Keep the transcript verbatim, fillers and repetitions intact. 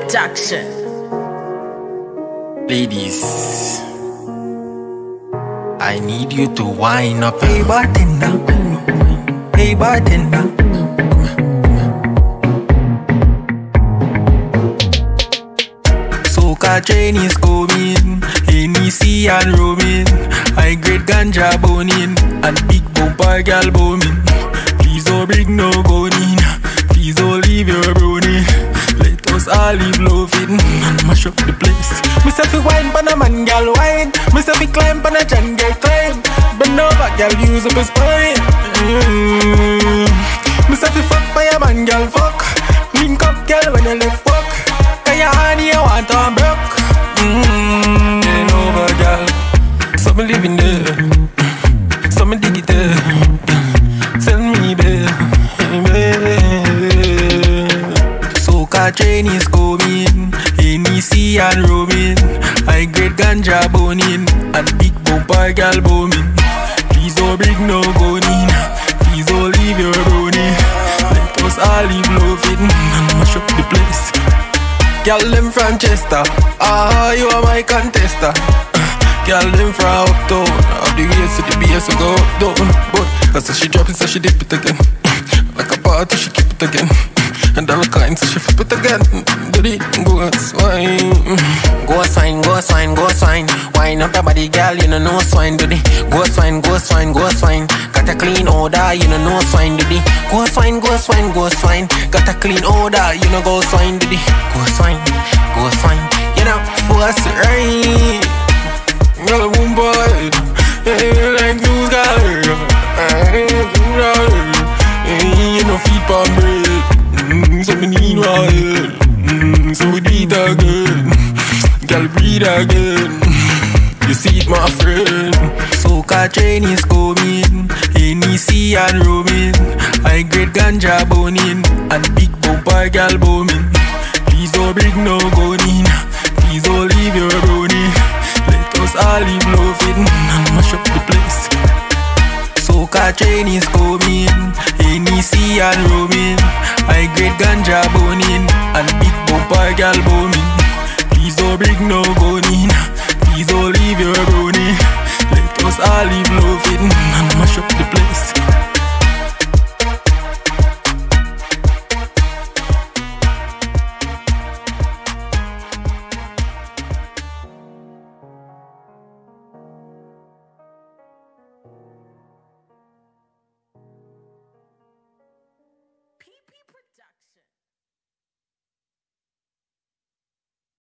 Production. Ladies, I need you to wind up. Hey bartender, hey bartender. Soca train is coming, Hennessy and roaming. High grade ganja boning, and big bumper gal booming. Please don't bring no gun in, please don't leave your brownie. Let us all live loving and mash up the place. Myself fi wine pan a man gal wine, myself fi climb pan a John girl climb. Bend over gal use up a spine. mm. Myself fi fuck by a man gal fuck. Link up gal when you left walk. Cause your honey you want to broke. mm. Bend over gal, so me living there, so me dig it there. Tell me babe, Soca train is coming, Hennessy and roaming. High grade ganja boning, and big bumper gal booming. Please don't bring no gun in, please don't leave your brownie. Let us all live loving and mash up the place. Girl them from Chester, ah you are my contester. Girl them from uptown, up the waist to the base so go up down. But cause she drop it so she dip it again. Like a party she keep it again. And all kinds so she flip it again. Do the go swine. Go swine, go swine, go swine. Wine up your body, girl, you know no swine. Do the go swine, go swine, go swine. Got a clean odor, you know no swine. Do the go swine, go swine, go swine. Got a clean odor, you know go swine. Do the go swine, go swine. You know what's right. Girl, boom boy, hey, like you got her. Hey, you know feet on bread. Mm, so me need water. Mm, so we do it again. Girl, breathe again. You see it, my friend. Soca train is coming, Hennessy and roaming. High grade ganja boning, and big bumper gal booming. Please don't bring no gun in, please don't leave your brownie. Let us all live loving and mash up the place. Soca train is coming, Hennessy and roaming. High grade ganja boning, and big bumper gal booming. Please don't bring no gun